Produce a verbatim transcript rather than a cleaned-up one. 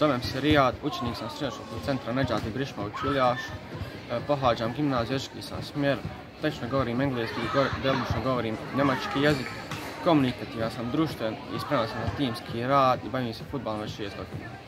Zovem se Rijad, učenik sam srednjoškolskog centra Nedžad Ibrišimović Iljaš, pohađam gimnaziju jezički sam smjer, tečno govorim engleski, djelomično govorim njemački jezik, komunikativan sam, društven i spreman sam na timski rad i bavim se fudbalom već šest godina.